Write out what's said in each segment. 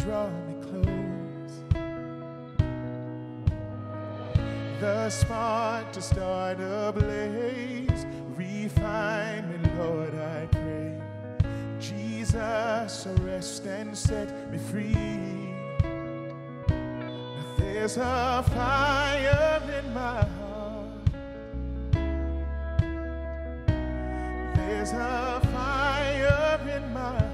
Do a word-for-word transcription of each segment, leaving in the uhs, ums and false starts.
draw me close. The spark to start a blaze. Refine me, Lord, I pray. Jesus, arrest and set me free. Now there's a fire in my heart. There's a fire in my heart.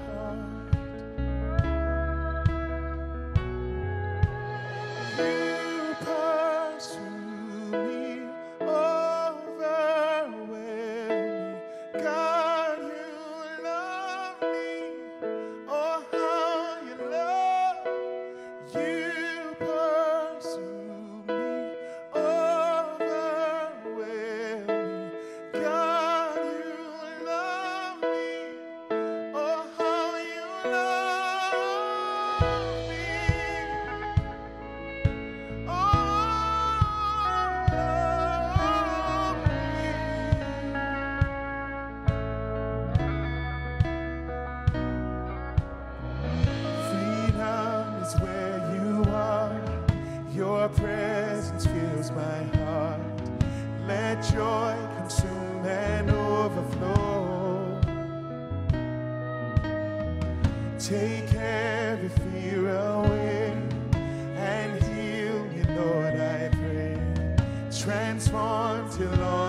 You pursue me, overwhelm me. God, you love me. Oh, how you love. You pursue me, overwhelm me. God, you love me. Oh, how you love me. Oh, love me. Freedom is where you are. Your presence fills my heart. Let joy consume and overflow. Take every fear away and heal me, Lord, I pray. Transform till all